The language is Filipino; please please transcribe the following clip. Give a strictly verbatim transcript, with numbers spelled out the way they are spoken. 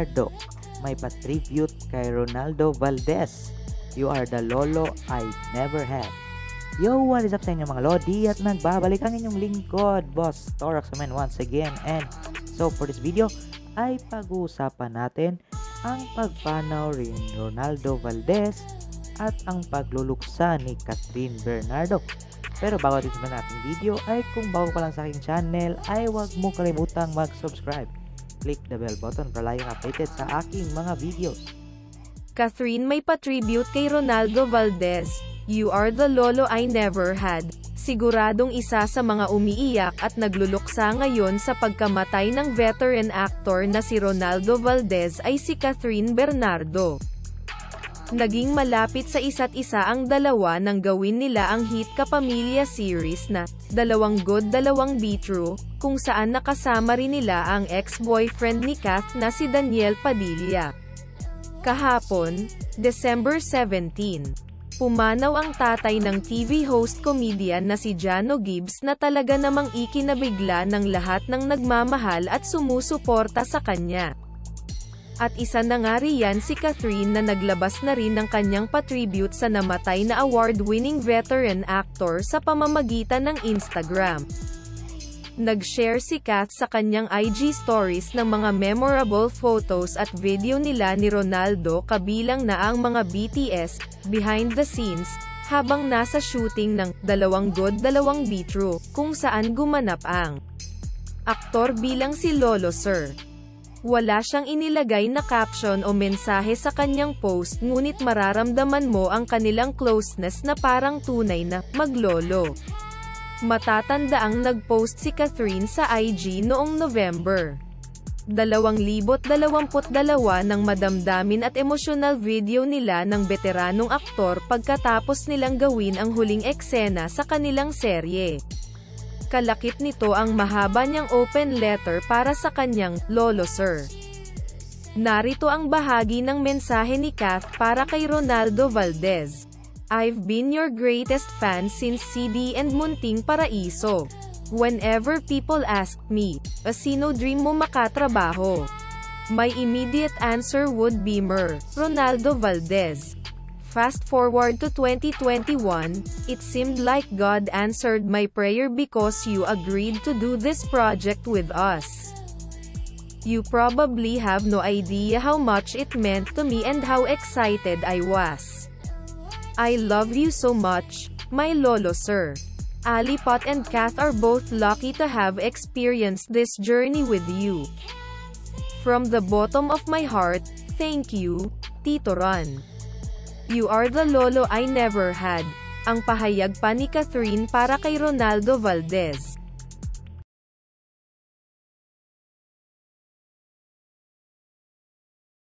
Bernardo may patribute kay Ronaldo Valdez. You are the lolo I never had. Yo, what is up sa inyo mga lodi? At nagbabalik ang inyong lingkod, Boss Toraxman once again. And so for this video ay pag-uusapan natin ang pagpanaw rin Ronaldo Valdez at ang pagluluksa ni Kathryn Bernardo. Pero bago dito na natin video ay kung bago ka lang sa aking channel ay huwag mo kalimutang mag-subscribe. Click the bell button para laging updated sa aking mga videos. Kathryn may patribute kay Ronaldo Valdez. You are the lolo I never had. Siguradong isa sa mga umiiyak at nagluluksa ngayon sa pagkamatay ng veteran actor na si Ronaldo Valdez ay si Kathryn Bernardo. Naging malapit sa isa't isa ang dalawa nang gawin nila ang hit kapamilya series na Dalawang Good Dalawang Be True, kung saan nakasama rin nila ang ex-boyfriend ni Kath na si Daniel Padilla. Kahapon, December seventeenth, pumanaw ang tatay ng T V host comedian na si Jano Gibbs na talaga namang ikinabigla ng lahat ng nagmamahal at sumusuporta sa kanya. At isa na nga riyan si Kathryn na naglabas na rin ng kanyang patribute sa namatay na award-winning veteran actor sa pamamagitan ng Instagram. Nag-share si Kath sa kanyang I G stories ng mga memorable photos at video nila ni Ronaldo kabilang na ang mga B T S, behind the scenes, habang nasa shooting ng Dalawang Good Dalawang Be True, kung saan gumanap ang aktor bilang si Lolo Sir. Wala siyang inilagay na caption o mensahe sa kanyang post, ngunit mararamdaman mo ang kanilang closeness na parang tunay na maglolo. Matatanda ang nag-post si Kathryn sa I G noong November dalawang libo dalawampu't dalawa nang madamdamin at emosyonal video nila ng veteranong aktor pagkatapos nilang gawin ang huling eksena sa kanilang serye. Kalakip nito ang mahaba niyang open letter para sa kanyang Lolo Sir. Narito ang bahagi ng mensahe ni Kath para kay Ronaldo Valdez. I've been your greatest fan since C D and Munting Paraiso. Whenever people ask me, a sino dream mo makatrabaho? My immediate answer would be Mer, Ronaldo Valdez. Fast forward to twenty twenty-one, it seemed like God answered my prayer because you agreed to do this project with us. You probably have no idea how much it meant to me and how excited I was. I love you so much, my Lolo Sir. Ali Pot and Kath are both lucky to have experienced this journey with you. From the bottom of my heart, thank you, Tito Ron. You are the lolo I never had. Ang pahayag pa ni Kathryn para kay Ronaldo Valdez.